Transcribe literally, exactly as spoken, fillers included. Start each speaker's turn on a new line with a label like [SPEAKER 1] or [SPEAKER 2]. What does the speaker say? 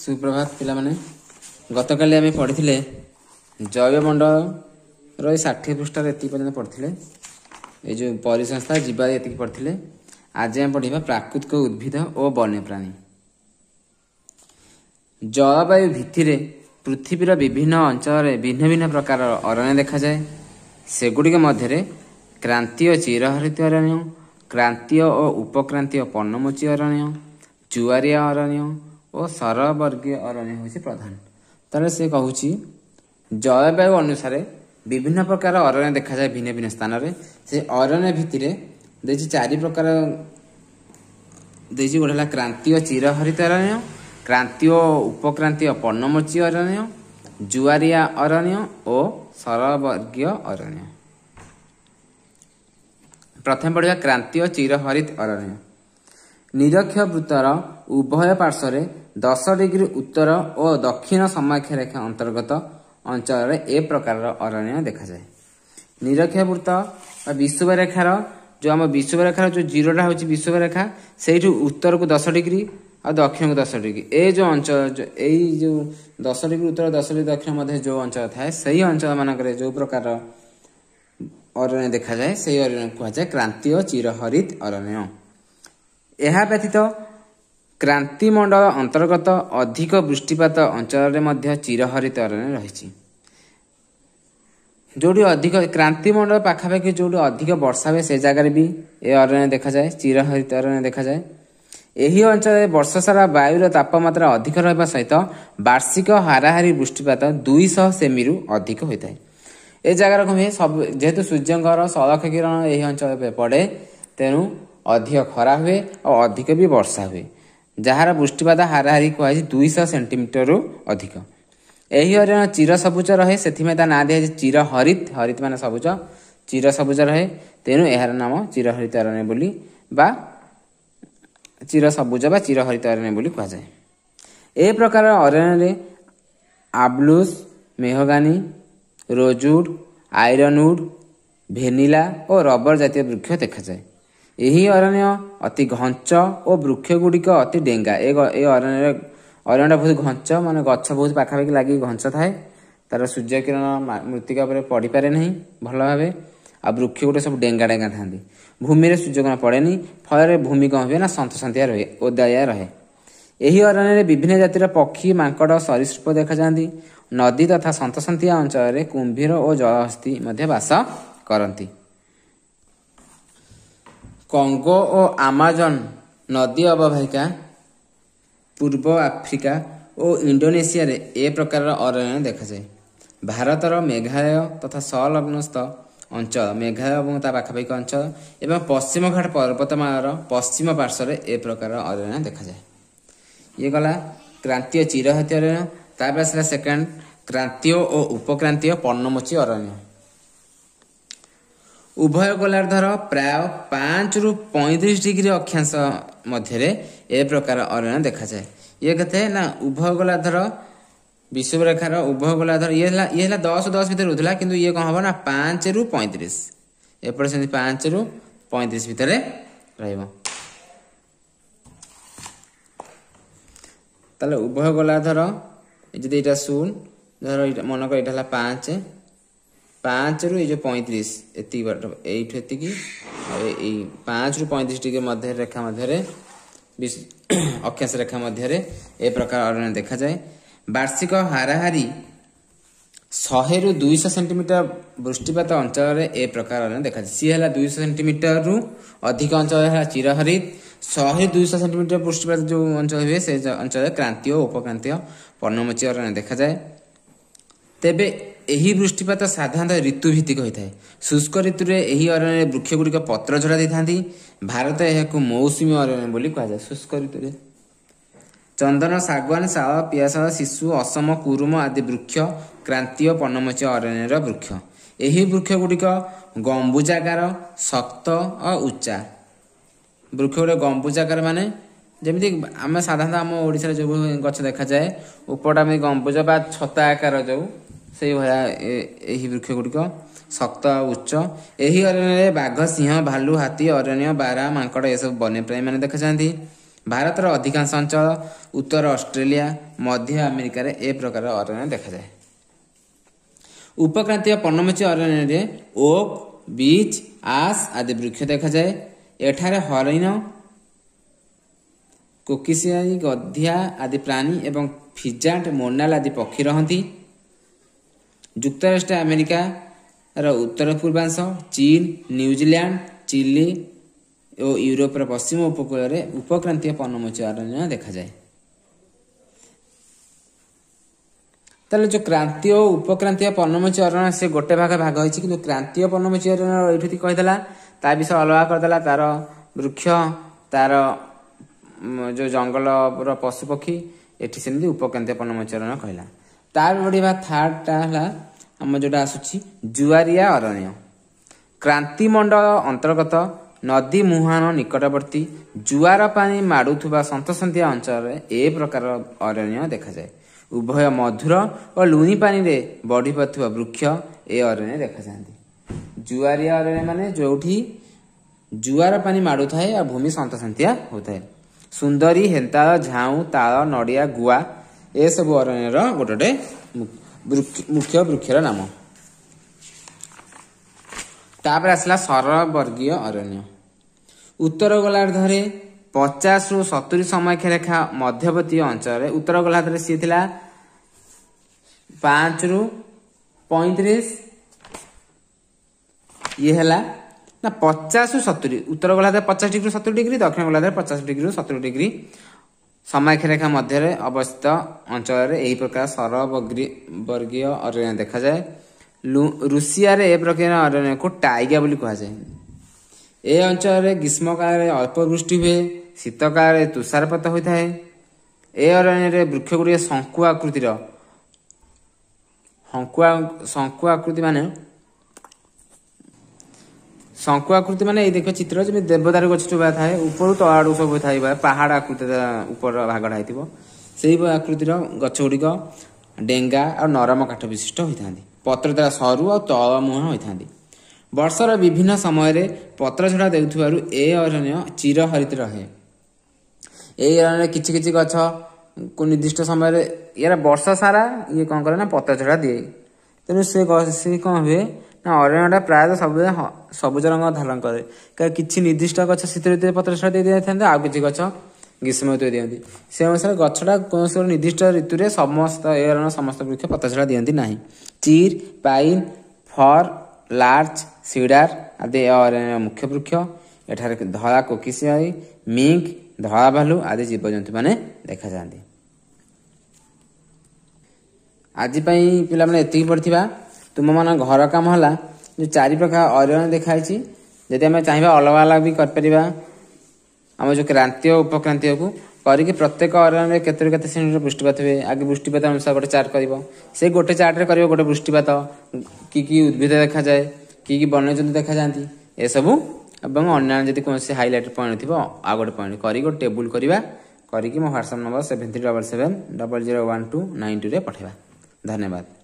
[SPEAKER 1] सुप्रभात पिला माने गतकाली आम पढ़ी जैवमंडल षाठी पृष्ठार एति पर्यटन पढ़ते ये जो परिसंस्था जीवा ये पढ़ते आज आम पढ़ा प्राकृतिक उद्भिद और वन्यप्राणी। जलवायु भित्तिर पृथ्वीर विभिन्न अंचल भिन्न भिन्न प्रकार अरण्य देखा जाए। सेगुड़िक मध्य क्रांतीय चिरहरित अरण्य, क्रांतीय और उपक्रांतीय पर्णमोची अरण्य, जुआरिया अरण्य और सरवर्गीय अरण्य हूँ प्रधान। तार से कहूँ जलवायु अनुसार विभिन्न प्रकार अरण्य देखा जाए भिन्न भिन्न स्थान में। से अरण्य भित्तिर चारि प्रकार गोटे क्रांतीय चिरहरित अरण्य, क्रांतीय उपक्रांतीय पर्णमोची अरण्य, जुआरिया अरण्य और सरवर्गीय अरण्य। प्रथम पढ़ा क्रांतीय चिरहरित अरण्य। निरक्ष वृत्तर उभय पार्श्व दस डिग्री उत्तर और दक्षिण समाख्य रेखा अंतर्गत अंचल ए प्रकार अरण्य देखा जाए। निरक्ष वृत्त विषुवरेखार जो आम विषुवरेखार जो जीरोटा हूँ विषुवरेखा से उत्तर को दस डिग्री और दक्षिण को दस डिग्री ए जो अंचल जो यही जो दस डिग्री उत्तर दस डिग्री दक्षिण मध्य जो अंचल थाए सही अंचल मानक जो प्रकार अरण्य देखा जाए से अरण्य कहुए क्रांतीय चिरहरित अरण्य। यह व्यतीत क्रांतिमंडल अंतर्गत अधिक वृष्टिपात अंचल में चिरहरित अरण्य रही। जोटी अधिक क्रांतिमंडल पाखापाखि जो अधिक वर्षा हुए से जगार भी ए अरण्य देखा जाए, चिरहरित अरण्य देखा जाए। यही अंचल वर्ष सारा वायुर तापमात्रा अधिक रहा सहित वार्षिक हाराहारी वृष्टिपात दुईश सेमी रु अधिक होता है। ए जगार कौन हुए सब जेहेतु सूर्यंकर सलख किरण यही अंचल पड़े तेणु अधिक खरा हुए और अधिक भी वर्षा हुए जार वृष्टिपात हाराहारी कहुए दुईश सेंटीमीटर रु अधिक। यही अरण्य चिर सबुज रहे से ना दिया चिर हरित, हरित मान सबुज, चिर सबुज रहे तेणु यार नाम चिरहरित अरण्य बोली बा चिर सबुज बा चिरहरित अरण्य बोली कहा जाए। ए प्रकार अरण्य आब्लुस, मेहगानी, रोजवुड, आयरनवुड, भेनिला और रबर जातीय वृक्ष देखा जाए। यही अरण्य अति घंच और वृक्ष गुड़िक अति डेंगा। ए अरण्य अरण्य बहुत घंच मान गछ बहुत पाखापाखि लगे घंच थाए तार सूर्य किरण मृत्तिका पर पड़ पारे नहीं भल भाव आ वृक्ष गुटे सब डेंगा डेंगा था। भूमि में सूर्य किरण पड़ेनि फल भूमि कौन हुए ना सन्तसंतिया रहे ओदाया रहे। यही अरण्य विभिन्न जातिर पक्षी मांकड़ सरीसृप देखा जाती। नदी तथा सन्तसंतिया अंचल कुंभीर और जलहस्ती बास करती। कंगो और आमाजन नदी अववाहिका पूर्व आफ्रिका और इंडोनेशिया रे ए प्रकार अरण्य देखा जाए। भारतर मेघालय तथा संलग्नस्थ अंचल मेघालय और पाखापाखि अंचल एवं पश्चिम घाट पर्वतमालार पश्चिम पार्श्व ए प्रकार अरण्य देखा जाए। ये गला क्रांतीय चिरहरित अरण्य। तापर आसला सेकेंड क्रांतीय और उपक्रांतीय पर्णमोची अरण्य। उभय गोलार्धर प्राय पांच रु पैंतीस डिग्री अक्षांश मध्य ए प्रकार अरण्य देखा जाए। ये कहते ना उभय गोलार्धर विषुवरेखार उभय गोलार्धर ये ये दस दस भितर होता कि ये कौन हम ना पांच रु पैंतीस एपटे से पांच रु पैंतीस भितर रहा। उभय गोलार्धर यदि यहाँ शून धर मन कर यहाँ पाँच पाँच रु ये पैंतीस एति एति पाँच रु पैंतीस डिग्री मध्य रेखा मध्य अक्षांश रेखा मध्य ए प्रकार अरण्य देखा जाए। वार्षिक हाराहारी शहे रु दुईश सेंटीमीटर वृष्टिपात अंचल ए प्रकार अरण्य देखा जाए। सी है दुईश सेंटीमीटर रु अधिक अंचल है चिरहरित, शहे दुईश सेंटीमीटर वृष्टिपात जो अंचल हुए से अंचल क्रांतीय और उपक्रांतीय पर्णमोची अरण्य देखा जाए। तेबे यही वृष्टिपात साधारणतः ऋतुभित्तिक होता है। शुष्क ऋतु में यही अरण्य वृक्ष गुड़िक पत्र झड़ा देता। भारत यह मौसुमी अरण्य बोली कहुए। शुष्क ऋतु में चंदन, सागवान, शाल, पियाशाल, शिशु, असम, कुरुम आदि वृक्ष क्रांतीय पर्णमोची अरण्यर वृक्ष। यही वृक्ष गुड़िक गंबुजाकार, शक्त और उच्चा। वृक्ष गुड़े गंबुजाकार माने जमीती आम साधारणतः आम ओडिशा जो गछ देखा जाए उपटा में गंबुज बा छता आकार जो से यही वृक्ष गुड़िक शक्त उच्च। यही अरण्य बाघ, सिंह, भालू, हाथी, अरण्य, बारा, मांकड़ ये सब वन्यप्राणी मैंने देखा जाती। ଭାରतर ଅଧିकांश अंचल उत्तर ऑस्ट्रेलिया मध्य अमेरिकार ए प्रकार अरण्य देखा जाए। उपक्रांतीय पर्णमोची अरण्य ओक बीच आस आदि वृक्ष देखा जाए। एठारे हरिण कोकिसियाई गधिया आदि प्राणी एवं फिजांट मोनाल आदि पक्षी रहती। युक्तराष्ट्र अमेरिका ର उत्तर पूर्वांश चीन न्यूजीलैंड चिली और यूरोपर पश्चिम उपकूल में उपक्रांतीय पर्णमोची अरण्य देखा जाए। ताले जो क्रांतीय और उपक्रांतीय पर्णमोची अरण्य से गोटे भाग भाग होइछि किंतु क्रांतीय पर्णमोची अरण्य एठुती कहिदला ता विषय अलगा करदेला तार वृक्ष तार जो जंगल पशु पक्षी एठी सेमती उपक्रांतीय पर्णमोची अरण्य कहला। तार बढ़िया थर्ड टा हला हम जोटा आसुछि जुआरिया अरण्य। क्रांतिमंडल अंतर्गत नदी मुहान निकटवर्ती जुआर पानी माड़ुथुबा सन्तसन्तिया अंचल ए प्रकार अरण्य देखा जाए। उभय मधुर और लुणी पानी रे बढ़ी पाथुबा वृक्ष ए अरण्य देखा जाती। जुआरिया अरण्य माने जोठी जुआर पानी माड़ू थाए और भूमि सन्तसन्तिया होता है। सुंदरी हेंताल झाऊ ताल नड़िया गुआ ए सब अरण्यर गोटे मुख्य वृक्षर नाम। तापर आसला सरवर्गीय अरण्य। उत्तर गोलार्धरे पचास रु सतुरी समाख्या रेखा मध्यवर्ती अंचल उत्तर गोलार्धरे सी थिला पांच रु पैंतीस ये हैला ना पचास रु सतुरी उत्तर गोलार्ध पचास डिग्री सतुरी डिग्री दक्षिण गोलार्ध पचास डिग्री सतुरी डिग्री समाख्या रेखा मध्य अवस्थित अंचल यही प्रकार सरवर्गीय अरण्य देखा जाए। रूसिया रे ए प्रकार अरण्य को टाइगा बोली कहा जाए। ए अंचल ग्रीष्म काल अल्प वृष्टि हुए शीत काल तुषारपात होता है। ए अरण्य वृक्ष गुड़िया शंकु आकृतिर शंकु आकृति माने शंकु आकृति माने ये देख चित्र जमी देवदार गछ चुबा थाए ऊपर तलाड़ू सब थाइबा पहाड़ आकृति ऊपर भागड़ा होइतिबो सेही आकृतिर गछ गुड़िक डेंगा और नरम काठ विशिष्ट होता। पत्र द्वारा सरू और तल मुहां होता। वर्षर विभिन्न समय पत्र झड़ा देउथुबारु ए अरण्य चिर हरित रहे। ए अरण्य किछि किछि गछ को निर्दिष्ट समय यार वर्ष सारा ये कौन करे ना पत्र झड़ा दिए तेणु से से कौन हुए ना अरण्यटा प्रायः सब सबुज रंग धारण करे। किछि निर्दिष्ट गछ शीत ऋतु पत्र झड़ा दे दिए आउ किछि गछ ग्रीष्म ऋतु दियंती से अनुसार गछटा कौन से निर्दिष्ट ऋतु रे समस्त ए अरण्य समस्त वृक्ष पत्र झड़ा दियंती नाही। चीर पाइन फर लार्च सीडार आदि अरण्य मुख्य वृक्ष। एठारे धला कोकिसियाई मिंक धला भालू आदि जीवजंतु माने देखा जाती। आज पिला माने एतिकी पढ़िथिबा तुम मान घर काम हला जो चारि प्रकार अरण्य देखाई जदि आम चाहिए अलग अलग भी कर आम जो क्रांतीय उपक्रांतीय को करके प्रत्येक अरण्य केते केते श्रेणी वृष्टिपात हुए आगे वृष्टिपात अनुसार गोटे चार्ट कर से गोटे चार्ट रे कर गोटे वृष्टिपात कि कि उद्भिद देखा जाए कि कि वन्यजंतु देखा जाती ए सबू एवं अन्य जब कौन हाइलाइट पॉइंट थी आ गोटे पॉइंट कर गोटे टेबुल करवा करके मो WhatsApp number seven three double seven double zero one two nine two रे पठेबा। धन्यवाद।